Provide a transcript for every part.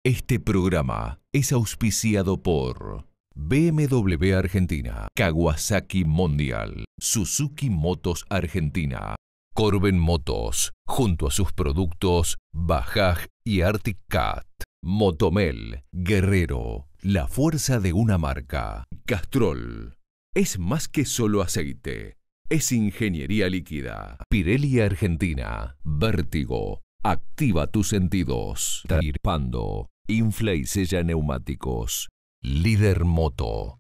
Este programa es auspiciado por BMW Argentina, Kawasaki Mondial, Suzuki Motos Argentina, Corben Motos, junto a sus productos Bajaj y Arctic Cat, Motomel, Guerrero, la fuerza de una marca, Castrol. Es más que solo aceite, es ingeniería líquida. Pirelli Argentina, Vértigo, activa tus sentidos. Tirpando, infla y sella neumáticos. Líder Moto.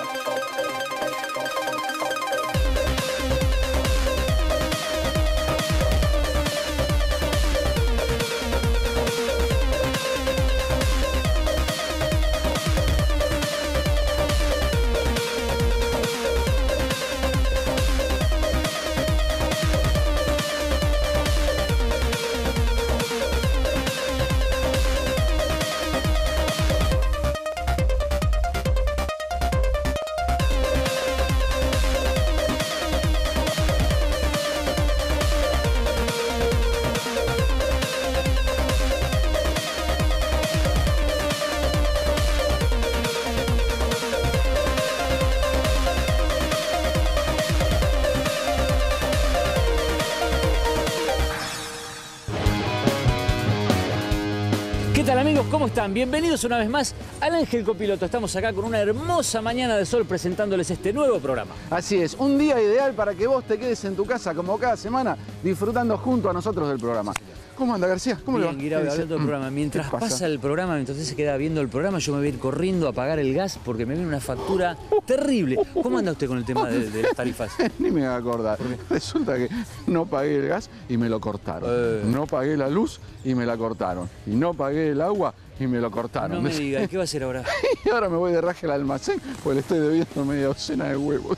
¿Qué tal, amigos? ¿Cómo están? Bienvenidos una vez más al Ángel Copiloto. Estamos acá con una hermosa mañana de sol presentándoles este nuevo programa. Así es, un día ideal para que vos te quedes en tu casa como cada semana disfrutando junto a nosotros del programa. ¿Cómo anda, García? ¿Cómo le va? Bien, Guirao, hablando del programa. Mientras pasa el programa, mientras usted se queda viendo el programa, yo me voy a ir corriendo a pagar el gas porque me viene una factura terrible. ¿Cómo anda usted con el tema de las tarifas? Ni me voy a acordar. Resulta que no pagué el gas y me lo cortaron. No pagué la luz y me la cortaron. Y no pagué el agua y me lo cortaron. No me diga, ¿qué va a hacer ahora? Y ahora me voy de raje al almacén porque le estoy debiendo media docena de huevos.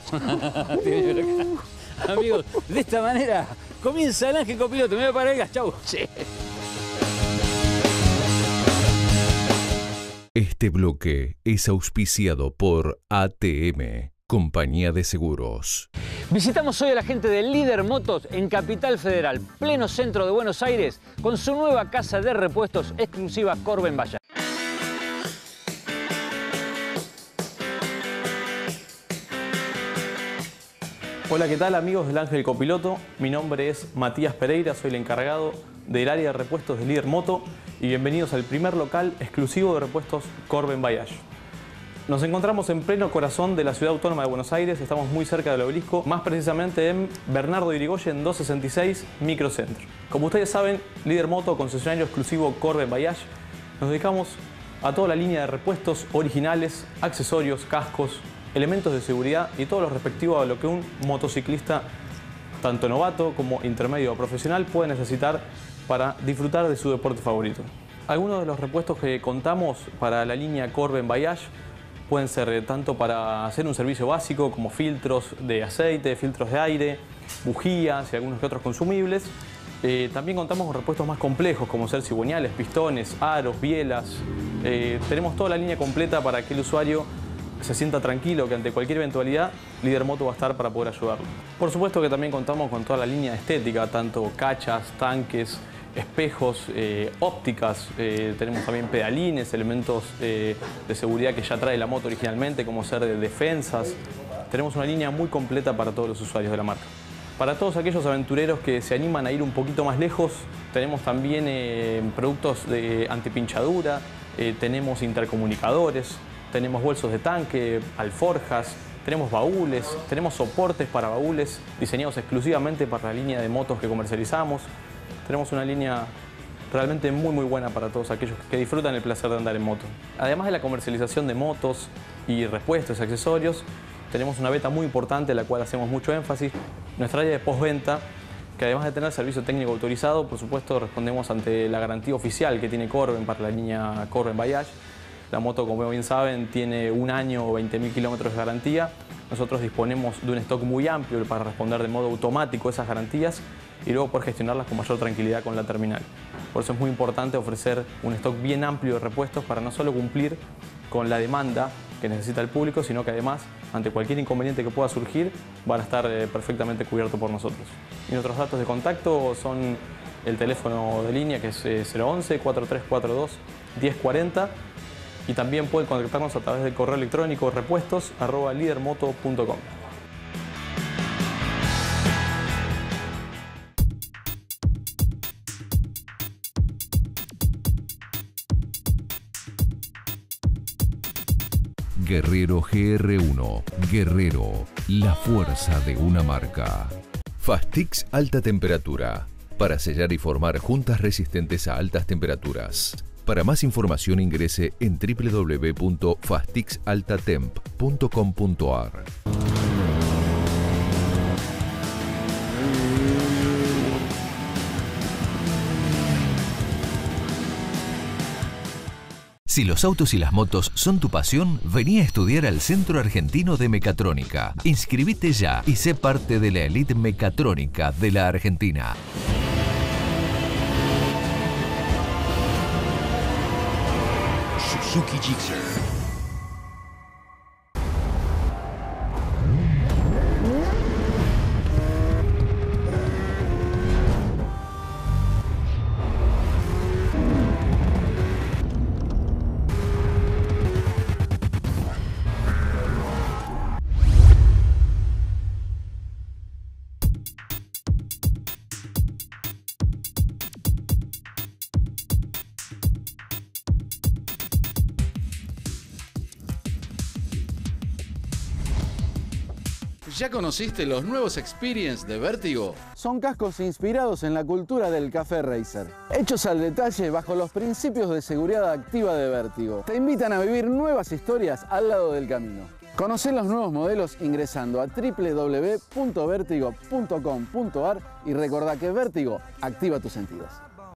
Amigos, de esta manera comienza el Ángel Copiloto. Me voy a pagar el gas. Chau. Sí. Este bloque es auspiciado por ATM, Compañía de Seguros. Visitamos hoy a la gente de Líder Motos en Capital Federal, pleno centro de Buenos Aires, con su nueva casa de repuestos exclusiva Corben Bajaj. Hola, ¿qué tal, amigos del Ángel Copiloto? Mi nombre es Matías Pereira, soy el encargado del área de repuestos de Líder Moto y bienvenidos al primer local exclusivo de repuestos Corben Bajaj. Nos encontramos en pleno corazón de la ciudad autónoma de Buenos Aires, estamos muy cerca del obelisco, más precisamente en Bernardo de Irigoyen 266 Microcentro. Como ustedes saben, Líder Moto, concesionario exclusivo Corben Bajaj, nos dedicamos a toda la línea de repuestos originales, accesorios, cascos, elementos de seguridad y todo lo respectivo a lo que un motociclista, tanto novato como intermedio o profesional, puede necesitar para disfrutar de su deporte favorito. Algunos de los repuestos que contamos para la línea Corben Bajaj pueden ser tanto para hacer un servicio básico como filtros de aceite, filtros de aire, bujías y algunos que otros consumibles. También contamos con repuestos más complejos como ser cigüeñales, pistones, aros, bielas. Tenemos toda la línea completa para que el usuario se sienta tranquilo que ante cualquier eventualidad Líder Moto va a estar para poder ayudarlo. Por supuesto que también contamos con toda la línea estética, tanto cachas, tanques, espejos, ópticas, tenemos también pedalines, elementos de seguridad que ya trae la moto originalmente, como ser de defensas. Tenemos una línea muy completa para todos los usuarios de la marca. Para todos aquellos aventureros que se animan a ir un poquito más lejos, tenemos también productos de antipinchadura, tenemos intercomunicadores, tenemos bolsos de tanque, alforjas, tenemos baúles, tenemos soportes para baúles diseñados exclusivamente para la línea de motos que comercializamos. Tenemos una línea realmente muy buena para todos aquellos que disfrutan el placer de andar en moto. Además de la comercialización de motos y repuestos y accesorios, tenemos una beta muy importante en la cual hacemos mucho énfasis. Nuestra área de postventa, que además de tener servicio técnico autorizado, por supuesto respondemos ante la garantía oficial que tiene Corben para la línea Corben Bajaj. La moto, como bien saben, tiene 1 año o 20.000 kilómetros de garantía. Nosotros disponemos de un stock muy amplio para responder de modo automático esas garantías y luego poder gestionarlas con mayor tranquilidad con la terminal. Por eso es muy importante ofrecer un stock bien amplio de repuestos para no solo cumplir con la demanda que necesita el público, sino que además, ante cualquier inconveniente que pueda surgir, van a estar perfectamente cubiertos por nosotros. Y nuestros datos de contacto son el teléfono de línea, que es 011-4342 1040 y también pueden contactarnos a través del correo electrónico repuestos@lidermoto.com. Guerrero GR1. Guerrero, la fuerza de una marca. Fastix Alta Temperatura. Para sellar y formar juntas resistentes a altas temperaturas. Para más información ingrese en www.fastixaltatemp.com.ar. Si los autos y las motos son tu pasión, vení a estudiar al Centro Argentino de Mecatrónica. Inscribite ya y sé parte de la elite mecatrónica de la Argentina. Suzuki Gixxer. ¿Ya conociste los nuevos Experience de Vértigo? Son cascos inspirados en la cultura del café racer, hechos al detalle bajo los principios de seguridad activa de Vértigo. Te invitan a vivir nuevas historias al lado del camino. Conocé los nuevos modelos ingresando a www.vertigo.com.ar y recordá que Vértigo activa tus sentidos.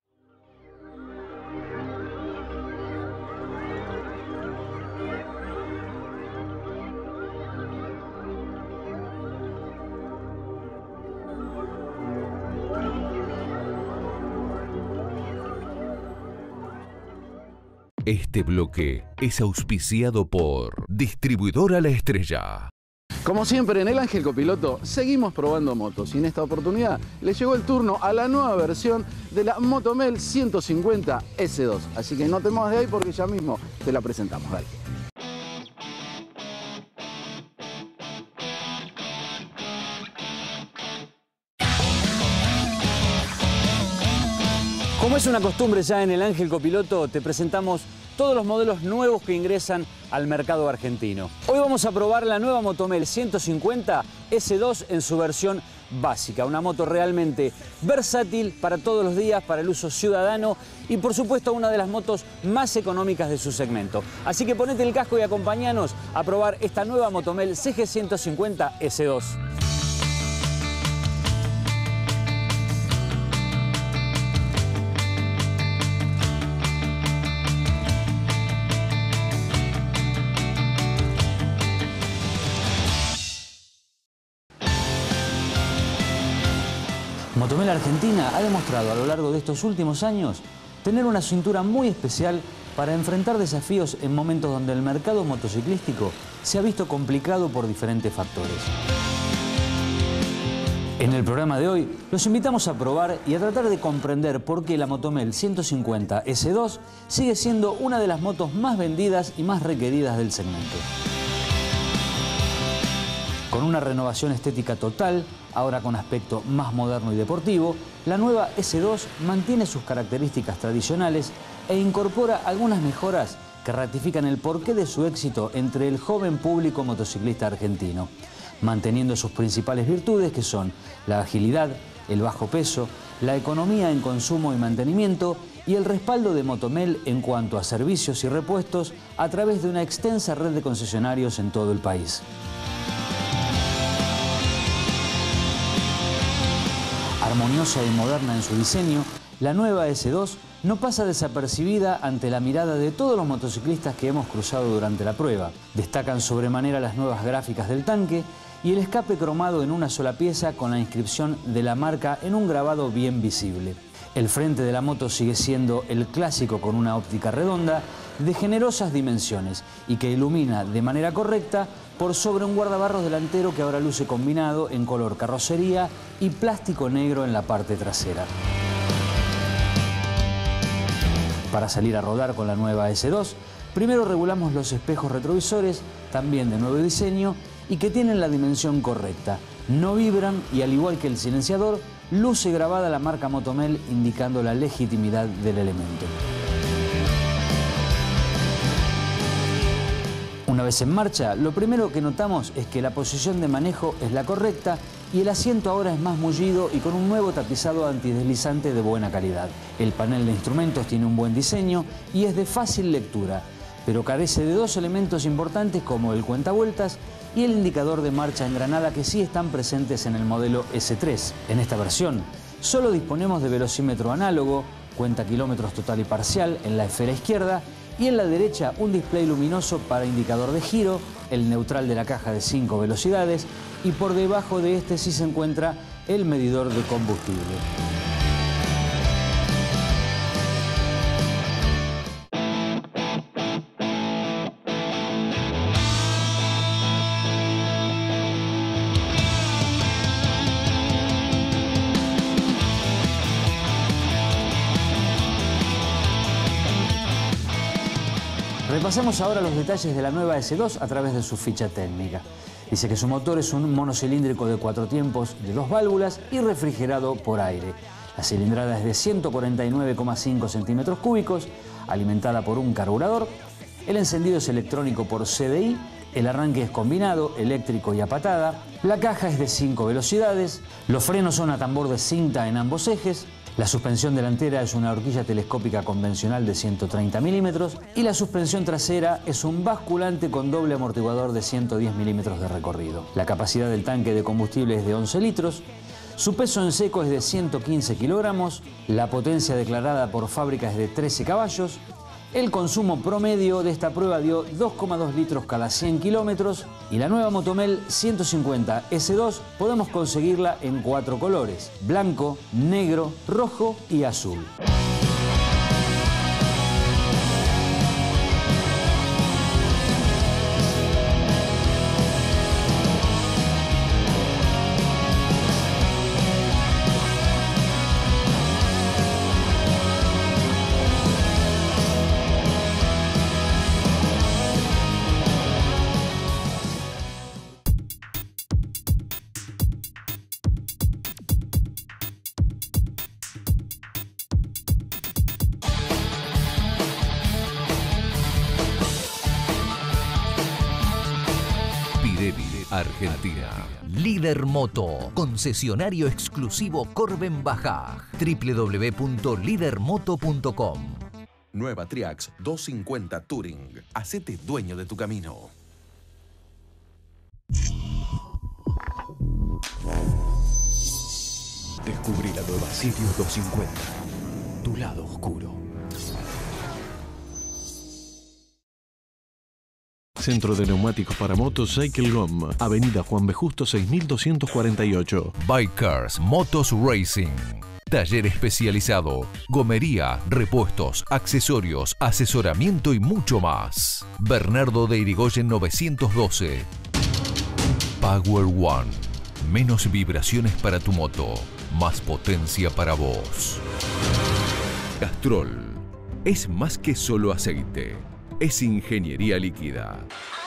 Este bloque es auspiciado por Distribuidora La Estrella. Como siempre en El Ángel Copiloto seguimos probando motos y en esta oportunidad le llegó el turno a la nueva versión de la Motomel 150 S2. Así que no te muevas de ahí porque ya mismo te la presentamos. Dale. Como es una costumbre ya en El Ángel Copiloto, te presentamos todos los modelos nuevos que ingresan al mercado argentino. Hoy vamos a probar la nueva Motomel 150 S2 en su versión básica. Una moto realmente versátil para todos los días, para el uso ciudadano y por supuesto una de las motos más económicas de su segmento. Así que ponete el casco y acompáñanos a probar esta nueva Motomel CG 150 S2. Motomel Argentina ha demostrado a lo largo de estos últimos años tener una cintura muy especial para enfrentar desafíos en momentos donde el mercado motociclístico se ha visto complicado por diferentes factores. En el programa de hoy los invitamos a probar y a tratar de comprender por qué la Motomel 150 S2 sigue siendo una de las motos más vendidas y más requeridas del segmento. Con una renovación estética total, ahora con aspecto más moderno y deportivo, la nueva S2 mantiene sus características tradicionales e incorpora algunas mejoras que ratifican el porqué de su éxito entre el joven público motociclista argentino, manteniendo sus principales virtudes que son la agilidad, el bajo peso, la economía en consumo y mantenimiento y el respaldo de Motomel en cuanto a servicios y repuestos a través de una extensa red de concesionarios en todo el país. Armoniosa y moderna en su diseño, la nueva S2 no pasa desapercibida ante la mirada de todos los motociclistas que hemos cruzado durante la prueba. Destacan sobremanera las nuevas gráficas del tanque y el escape cromado en una sola pieza con la inscripción de la marca en un grabado bien visible. El frente de la moto sigue siendo el clásico con una óptica redonda de generosas dimensiones y que ilumina de manera correcta por sobre un guardabarros delantero que ahora luce combinado en color carrocería y plástico negro en la parte trasera. Para salir a rodar con la nueva S2, primero regulamos los espejos retrovisores, también de nuevo diseño, y que tienen la dimensión correcta. No vibran y, al igual que el silenciador, luce grabada la marca Motomel indicando la legitimidad del elemento. Una vez en marcha, lo primero que notamos es que la posición de manejo es la correcta y el asiento ahora es más mullido y con un nuevo tapizado antideslizante de buena calidad. El panel de instrumentos tiene un buen diseño y es de fácil lectura, pero carece de dos elementos importantes como el cuentavueltas y el indicador de marcha en granada, que sí están presentes en el modelo S3. En esta versión solo disponemos de velocímetro análogo, cuenta kilómetros total y parcial en la esfera izquierda y en la derecha un display luminoso para indicador de giro, el neutral de la caja de 5 velocidades y por debajo de este sí se encuentra el medidor de combustible. Repasemos ahora los detalles de la nueva S2 a través de su ficha técnica. Dice que su motor es un monocilíndrico de 4 tiempos de 2 válvulas y refrigerado por aire. La cilindrada es de 149,5 centímetros cúbicos, alimentada por un carburador. El encendido es electrónico por CDI. El arranque es combinado, eléctrico y a patada. La caja es de 5 velocidades. Los frenos son a tambor de cinta en ambos ejes. La suspensión delantera es una horquilla telescópica convencional de 130 milímetros y la suspensión trasera es un basculante con doble amortiguador de 110 milímetros de recorrido. La capacidad del tanque de combustible es de 11 litros. Su peso en seco es de 115 kilogramos. La potencia declarada por fábrica es de 13 caballos. El consumo promedio de esta prueba dio 2,2 litros cada 100 kilómetros y la nueva Motomel 150 S2 podemos conseguirla en 4 colores: blanco, negro, rojo y azul. Argentina. Líder Moto, concesionario exclusivo Corben Bajaj. www.lidermoto.com. Nueva Triax 250 Touring. Hacete dueño de tu camino. Descubrí la nueva Sirius 250. Tu lado oscuro. Centro de neumáticos para motos Cycle Gom, Avenida Juan B. Justo 6248. Bikers Motos Racing. Taller especializado, gomería, repuestos, accesorios, asesoramiento y mucho más. Bernardo de Irigoyen 912. Power One. Menos vibraciones para tu moto, más potencia para vos. Castrol. Es más que solo aceite. Es ingeniería líquida.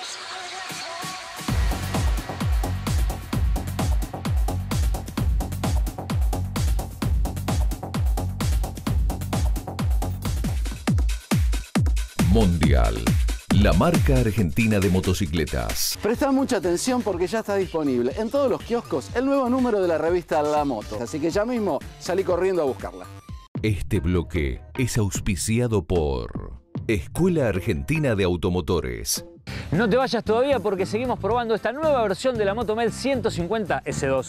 Mondial, la marca argentina de motocicletas. Presta mucha atención porque ya está disponible en todos los kioscos el nuevo número de la revista La Moto. Así que ya mismo salí corriendo a buscarla. Este bloque es auspiciado por Escuela Argentina de Automotores. No te vayas todavía porque seguimos probando esta nueva versión de la Motomel 150 S2.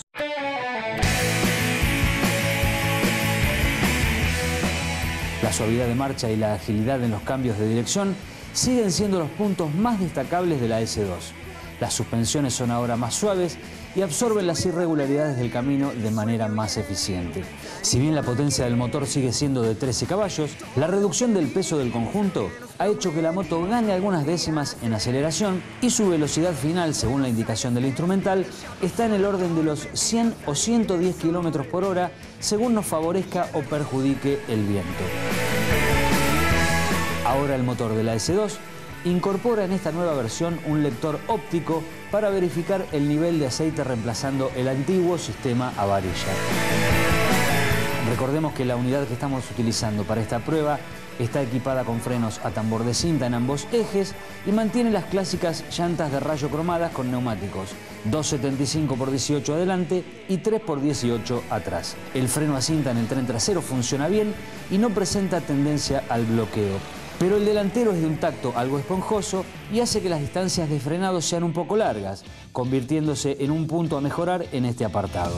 La suavidad de marcha y la agilidad en los cambios de dirección siguen siendo los puntos más destacables de la S2. Las suspensiones son ahora más suaves y absorben las irregularidades del camino de manera más eficiente. Si bien la potencia del motor sigue siendo de 13 caballos, la reducción del peso del conjunto ha hecho que la moto gane algunas décimas en aceleración y su velocidad final, según la indicación del instrumental, está en el orden de los 100 o 110 km por hora, según nos favorezca o perjudique el viento. Ahora el motor de la S2 incorpora en esta nueva versión un lector óptico para verificar el nivel de aceite reemplazando el antiguo sistema a varilla. Recordemos que la unidad que estamos utilizando para esta prueba está equipada con frenos a tambor de cinta en ambos ejes y mantiene las clásicas llantas de rayo cromadas con neumáticos 2.75x18 adelante y 3x18 atrás. El freno a cinta en el tren trasero funciona bien y no presenta tendencia al bloqueo. Pero el delantero es de un tacto algo esponjoso y hace que las distancias de frenado sean un poco largas, convirtiéndose en un punto a mejorar en este apartado.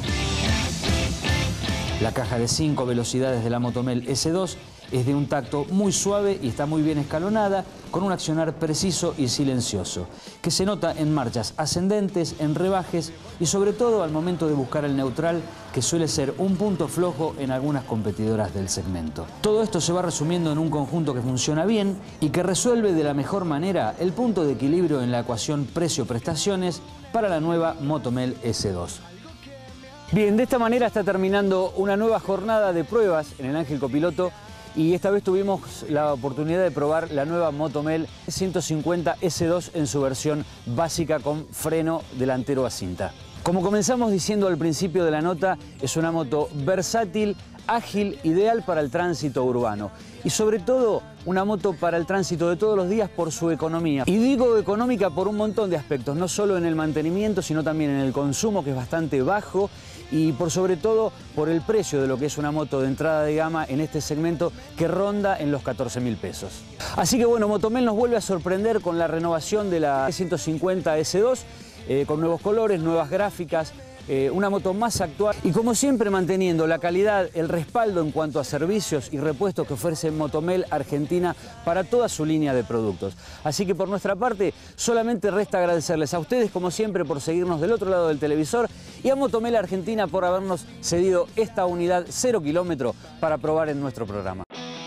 La caja de 5 velocidades de la Motomel S2 es de un tacto muy suave y está muy bien escalonada, con un accionar preciso y silencioso, que se nota en marchas ascendentes, en rebajes y sobre todo al momento de buscar el neutral, que suele ser un punto flojo en algunas competidoras del segmento. Todo esto se va resumiendo en un conjunto que funciona bien y que resuelve de la mejor manera el punto de equilibrio en la ecuación precio-prestaciones para la nueva Motomel S2. Bien, de esta manera está terminando una nueva jornada de pruebas en el Ángel Copiloto y esta vez tuvimos la oportunidad de probar la nueva Motomel 150 S2 en su versión básica con freno delantero a cinta. Como comenzamos diciendo al principio de la nota, es una moto versátil, ágil, ideal para el tránsito urbano y sobre todo una moto para el tránsito de todos los días por su economía. Y digo económica por un montón de aspectos, no solo en el mantenimiento, sino también en el consumo, que es bastante bajo, y por sobre todo por el precio de lo que es una moto de entrada de gama en este segmento que ronda en los 14.000 pesos. Así que bueno, Motomel nos vuelve a sorprender con la renovación de la 150 S2, con nuevos colores, nuevas gráficas, una moto más actual y como siempre manteniendo la calidad, el respaldo en cuanto a servicios y repuestos que ofrece Motomel Argentina para toda su línea de productos. Así que por nuestra parte solamente resta agradecerles a ustedes como siempre por seguirnos del otro lado del televisor y a Motomel Argentina por habernos cedido esta unidad 0 kilómetro para probar en nuestro programa.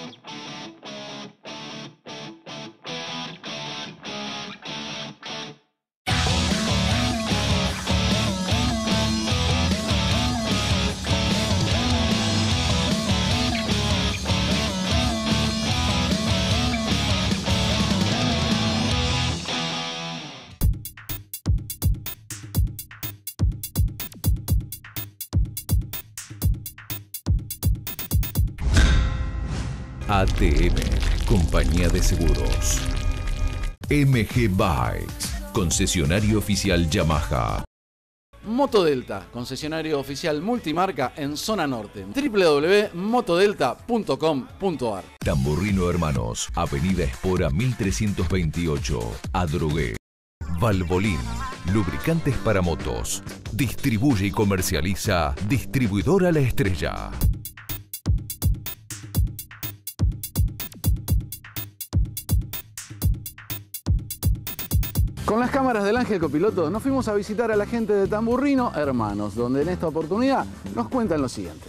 ATM, compañía de seguros. MG Bikes, concesionario oficial Yamaha. Motodelta, concesionario oficial multimarca en zona norte. www.motodelta.com.ar. Tamburrino Hermanos, Avenida Espora 1328, Adrogué. Valvoline, lubricantes para motos. Distribuye y comercializa Distribuidora La Estrella. Con las cámaras del Ángel Copiloto nos fuimos a visitar a la gente de Tamburrino Hermanos, donde en esta oportunidad nos cuentan lo siguiente.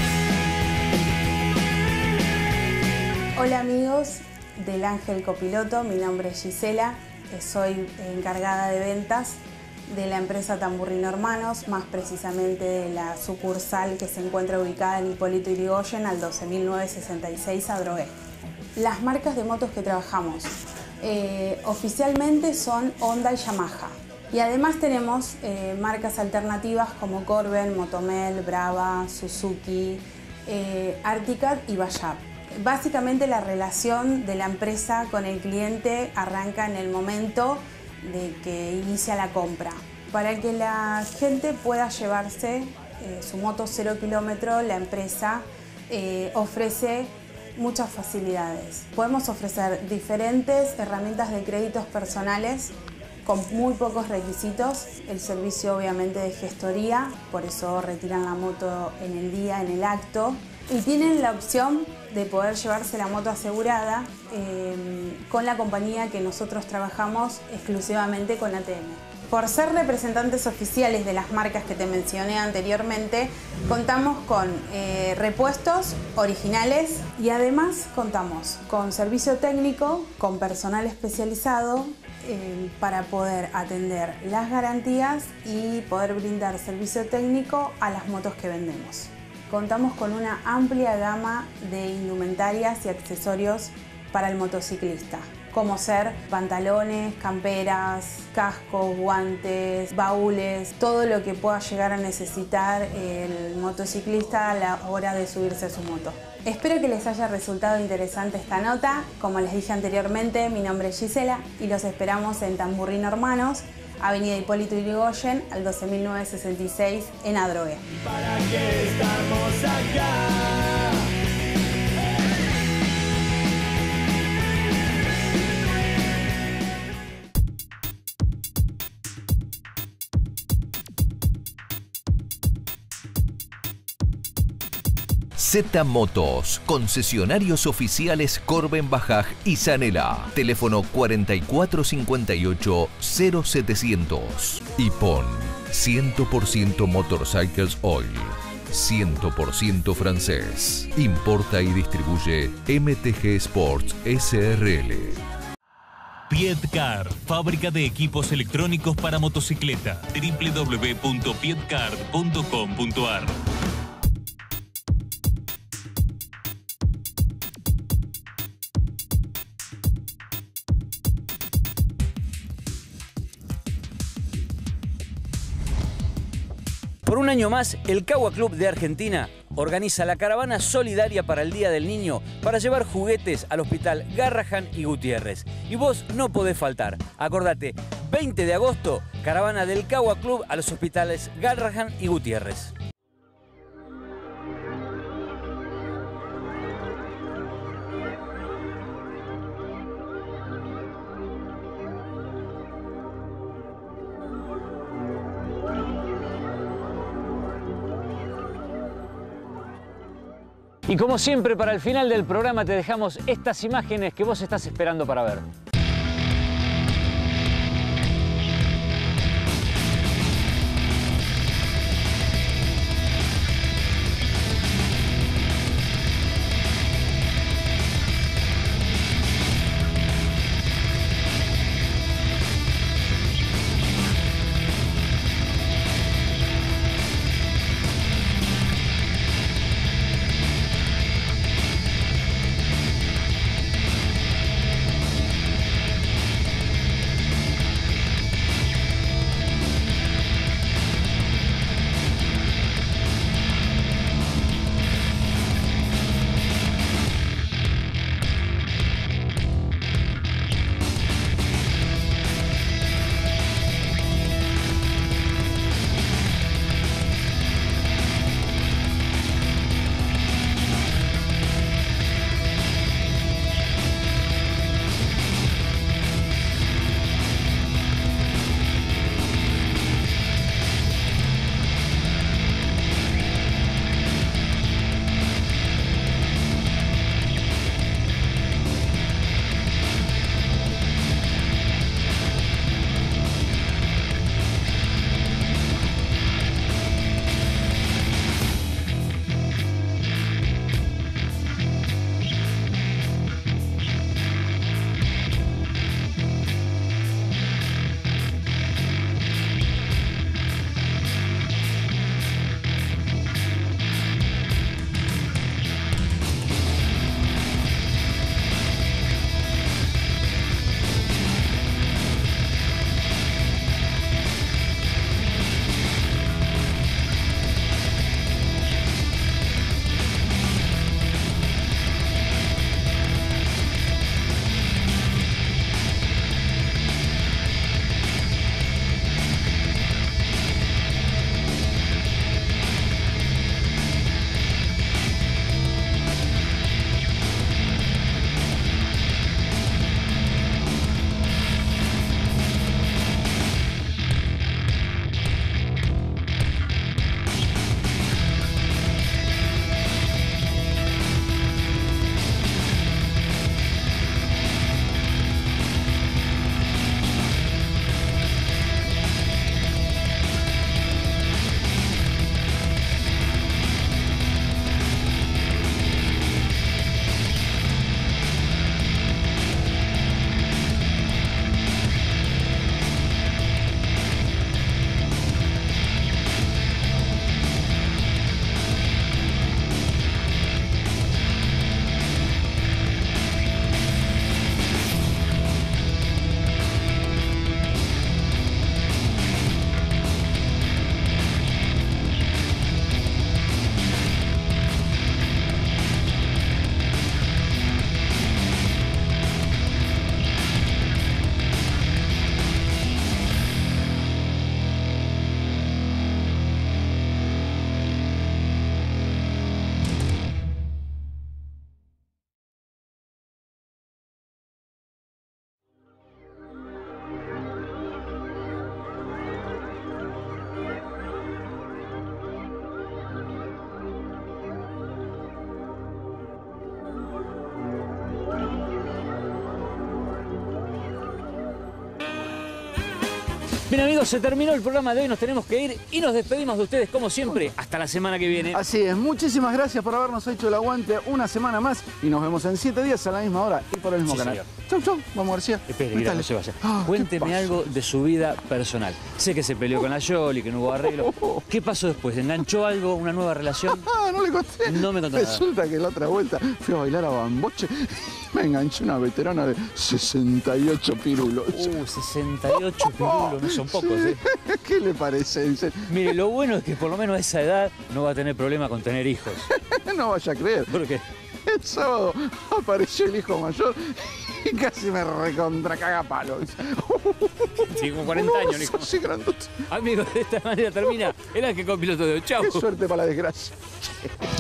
Hola amigos del Ángel Copiloto, mi nombre es Gisela, soy encargada de ventas de la empresa Tamburrino Hermanos, más precisamente de la sucursal que se encuentra ubicada en Hipólito Yrigoyen al 12.966 Adrogué. Las marcas de motos que trabajamos oficialmente son Honda y Yamaha. Y además tenemos marcas alternativas como Corben, Motomel, Brava, Suzuki, Articat y Bayard. Básicamente la relación de la empresa con el cliente arranca en el momento de que inicia la compra. Para que la gente pueda llevarse su moto 0 kilómetro, la empresa ofrece muchas facilidades. Podemos ofrecer diferentes herramientas de créditos personales con muy pocos requisitos. El servicio obviamente de gestoría, por eso retiran la moto en el día, en el acto. Y tienen la opción de poder llevarse la moto asegurada con la compañía que nosotros trabajamos exclusivamente con ATM. Por ser representantes oficiales de las marcas que te mencioné anteriormente, contamos con repuestos originales y además contamos con servicio técnico, con personal especializado para poder atender las garantías y poder brindar servicio técnico a las motos que vendemos. Contamos con una amplia gama de indumentarias y accesorios para el motociclista, como ser pantalones, camperas, cascos, guantes, baúles, todo lo que pueda llegar a necesitar el motociclista a la hora de subirse a su moto. Espero que les haya resultado interesante esta nota. Como les dije anteriormente, mi nombre es Gisela y los esperamos en Tamburrino Hermanos, Avenida Hipólito Yrigoyen, al 12.966 en Adrogué. ¿Para qué estamos acá? Z Motos, concesionarios oficiales Corben Bajaj y Zanela. Teléfono 4458-0700. Ipon, 100% Motorcycles Oil. 100% francés. Importa y distribuye MTG Sports SRL. Piedcar, fábrica de equipos electrónicos para motocicleta. www.piedcar.com.ar. Por un año más, el Cagua Club de Argentina organiza la caravana solidaria para el Día del Niño para llevar juguetes al Hospital Garrahan y Gutiérrez. Y vos no podés faltar. Acordate, 20 de agosto, caravana del Cagua Club a los hospitales Garrahan y Gutiérrez. Y como siempre, para el final del programa te dejamos estas imágenes que vos estás esperando para ver. Bien amigos, se terminó el programa de hoy, nos tenemos que ir y nos despedimos de ustedes como siempre. Hasta la semana que viene. Así es, muchísimas gracias por habernos hecho el aguante una semana más y nos vemos en 7 días a la misma hora y por el mismo Sí, canal. señor. Chau, chau, vamos García. Espere, mira, no se vaya. Ah, ¿qué Cuénteme pasó? algo de su vida personal. Sé que se peleó con la Yoli, que no hubo arreglo. ¿Qué pasó después? ¿Enganchó algo, una nueva relación? Ah, no le conté. No me contó nada. Resulta que la otra vuelta fui a bailar a Bamboche y me enganché una veterana de 68 pirulos. 68 pirulos, no son pocos, ¿eh? ¿Qué le parece? Mire, lo bueno es que por lo menos a esa edad no va a tener problema con tener hijos. No vaya a creer. ¿Por qué? El sábado apareció el hijo mayor y casi me recontra caga palo. Sí, con 40 años, el hijo. Sí, grandote. Amigos, de esta manera termina el Ángel Copiloto de hoy. Chau. Qué suerte para la desgracia.